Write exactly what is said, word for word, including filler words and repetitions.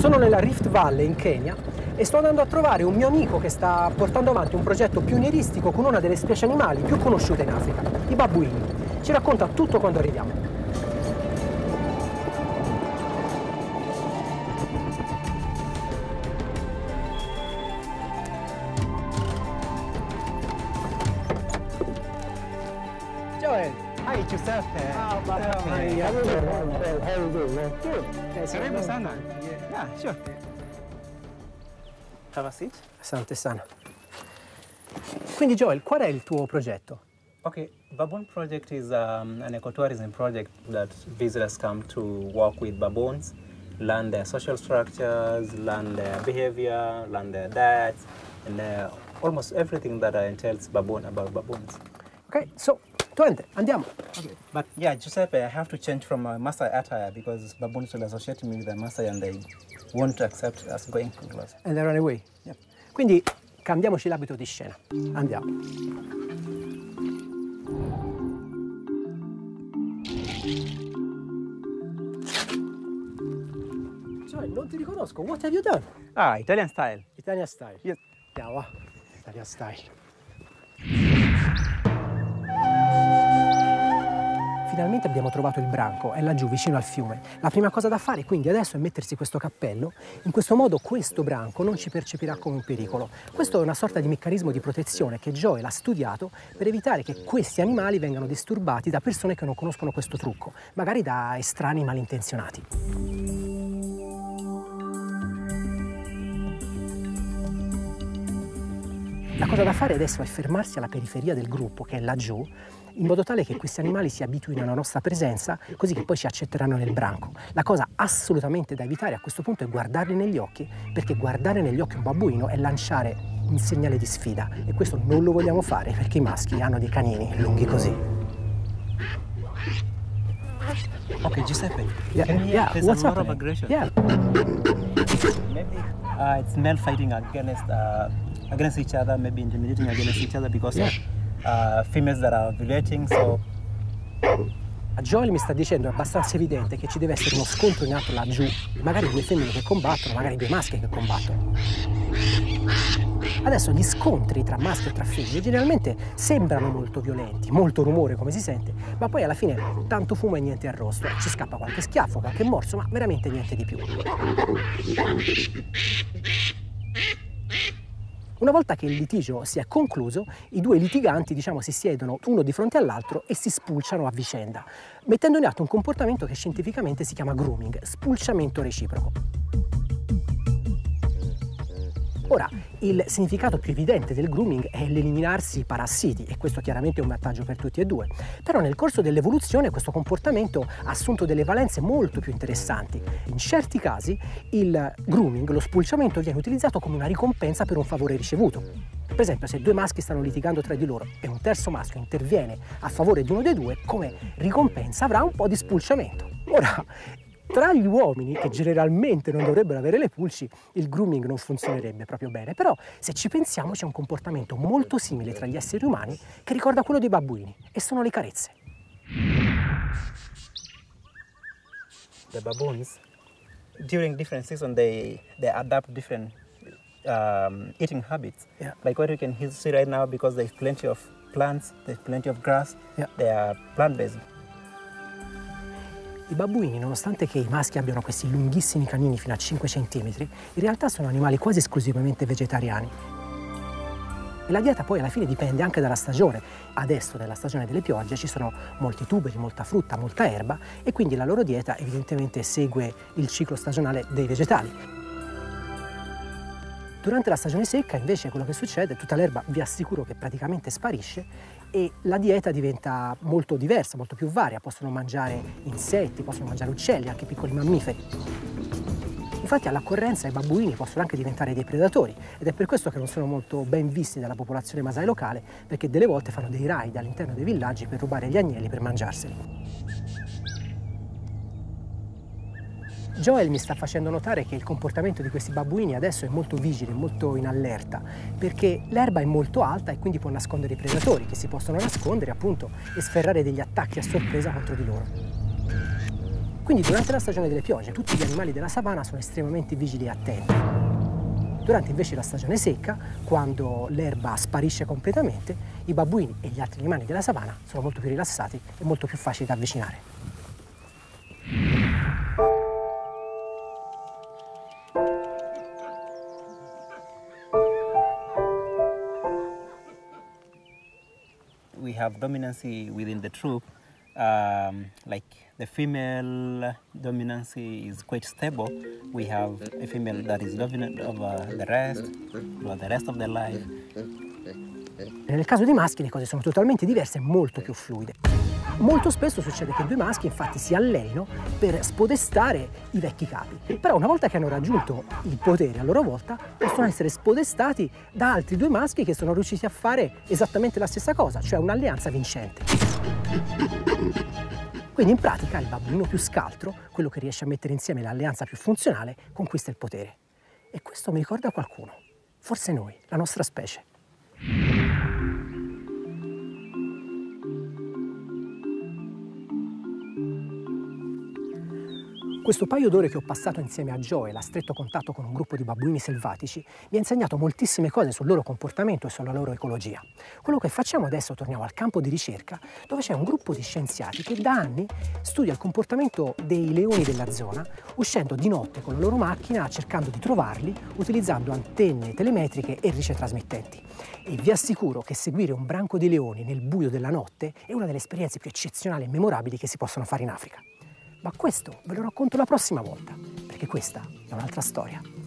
Sono nella Rift Valley in Kenya e sto andando a trovare un mio amico che sta portando avanti un progetto pionieristico con una delle specie animali più conosciute in Africa, i babbuini. Ci racconta tutto quando arriviamo. Joel. Hi Giuseppe. Ah, ma Hi. how are you? How are you doing, man? Good. Karibu sana. Yeah, sure. Have a seat. Asante sana. Quindi Joel, qual è il tuo progetto? Okay, Baboon Project is um, an ecotourism project that visitors come to walk with baboons, learn their social structures, learn their behavior, learn their diets, and uh, almost everything that entails baboon about baboons. Ok, so, Twente, andiamo. Okay, but yeah, Giuseppe, I have to change from my Maasai attire because baboons will associate me with the Maasai and they won't accept us going close. And they run away? Yep. Quindi cambiamoci l'abito di scena. Andiamo. Cioè, non ti riconosco. What have you done? Ah, Italian style. Italian style. Yes. Andiamo, va. Italian style. Finalmente abbiamo trovato il branco, è laggiù vicino al fiume. La prima cosa da fare quindi adesso è mettersi questo cappello, in questo modo questo branco non ci percepirà come un pericolo. Questo è una sorta di meccanismo di protezione che Joel ha studiato per evitare che questi animali vengano disturbati da persone che non conoscono questo trucco, magari da estranei malintenzionati. La cosa da fare adesso è fermarsi alla periferia del gruppo, che è laggiù, in modo tale che questi animali si abituino alla nostra presenza, così che poi ci accetteranno nel branco. La cosa assolutamente da evitare a questo punto è guardarli negli occhi, perché guardare negli occhi un babbuino è lanciare un segnale di sfida, e questo non lo vogliamo fare perché i maschi hanno dei canini lunghi così. Okay, Giuseppe, Yeah, can you hear yeah, there's what's a lot of happening? aggression? Yeah. Maybe uh, it's male fighting against uh, against each other, maybe intimidating against each other because Yeah. of uh, females that are ovulating. So Joel mi sta dicendo, è abbastanza evidente, che ci deve essere uno scontro in atto laggiù, magari due femmine che combattono, magari due maschi che combattono. Adesso gli scontri tra maschi e tra femmine generalmente sembrano molto violenti, molto rumore come si sente, ma poi alla fine tanto fumo e niente arrosto, ci scappa qualche schiaffo, qualche morso, ma veramente niente di più. Una volta che il litigio si è concluso, i due litiganti, diciamo, si siedono uno di fronte all'altro e si spulciano a vicenda, mettendo in atto un comportamento che scientificamente si chiama grooming, spulciamento reciproco. Ora, il significato più evidente del grooming è l'eliminarsi i parassiti, e questo chiaramente è un vantaggio per tutti e due. Però nel corso dell'evoluzione questo comportamento ha assunto delle valenze molto più interessanti. In certi casi il grooming, lo spulciamento, viene utilizzato come una ricompensa per un favore ricevuto. Per esempio, se due maschi stanno litigando tra di loro e un terzo maschio interviene a favore di uno dei due, come ricompensa avrà un po' di spulciamento. Ora, tra gli uomini, che generalmente non dovrebbero avere le pulci, il grooming non funzionerebbe proprio bene, però se ci pensiamo c'è un comportamento molto simile tra gli esseri umani che ricorda quello dei babbuini, e sono le carezze. the baboons, during different seasons, they they adapt different um, eating habits. Yeah. Like what you can see right now, because there's plenty of plants, there's plenty of grass. Yeah. They are plant-based. I babbuini, nonostante che i maschi abbiano questi lunghissimi canini fino a cinque centimetri, in realtà sono animali quasi esclusivamente vegetariani. E la dieta poi alla fine dipende anche dalla stagione. Adesso, nella stagione delle piogge, ci sono molti tuberi, molta frutta, molta erba, e quindi la loro dieta evidentemente segue il ciclo stagionale dei vegetali. Durante la stagione secca, invece, quello che succede, tutta l'erba, vi assicuro che praticamente sparisce, e la dieta diventa molto diversa, molto più varia. Possono mangiare insetti, possono mangiare uccelli, anche piccoli mammiferi. Infatti all'occorrenza i babbuini possono anche diventare dei predatori, ed è per questo che non sono molto ben visti dalla popolazione Masai locale, perché delle volte fanno dei raid all'interno dei villaggi per rubare gli agnelli per mangiarseli. Joel mi sta facendo notare che il comportamento di questi babbuini adesso è molto vigile, molto in allerta, perché l'erba è molto alta e quindi può nascondere i predatori, che si possono nascondere appunto e sferrare degli attacchi a sorpresa contro di loro. Quindi durante la stagione delle piogge tutti gli animali della savana sono estremamente vigili e attenti. Durante invece la stagione secca, quando l'erba sparisce completamente, i babbuini e gli altri animali della savana sono molto più rilassati e molto più facili da avvicinare. We have dominancy within the troop. Um, like the female dominancy is quite stable. We have a female that is dominant over the rest, for the rest of their life. Nel caso dei maschi le cose sono totalmente diverse e molto più fluide. Molto spesso succede che due maschi infatti si allenino per spodestare i vecchi capi, però una volta che hanno raggiunto il potere a loro volta possono essere spodestati da altri due maschi che sono riusciti a fare esattamente la stessa cosa, cioè un'alleanza vincente. Quindi in pratica il babbuino più scaltro, quello che riesce a mettere insieme l'alleanza più funzionale, conquista il potere. E questo mi ricorda qualcuno, forse noi, la nostra specie. Questo paio d'ore che ho passato insieme a Joel a stretto contatto con un gruppo di babbuini selvatici mi ha insegnato moltissime cose sul loro comportamento e sulla loro ecologia. Quello che facciamo adesso, torniamo al campo di ricerca, dove c'è un gruppo di scienziati che da anni studia il comportamento dei leoni della zona, uscendo di notte con la loro macchina, cercando di trovarli, utilizzando antenne telemetriche e ricetrasmittenti. E vi assicuro che seguire un branco di leoni nel buio della notte è una delle esperienze più eccezionali e memorabili che si possono fare in Africa. Ma questo ve lo racconto la prossima volta, perché questa è un'altra storia.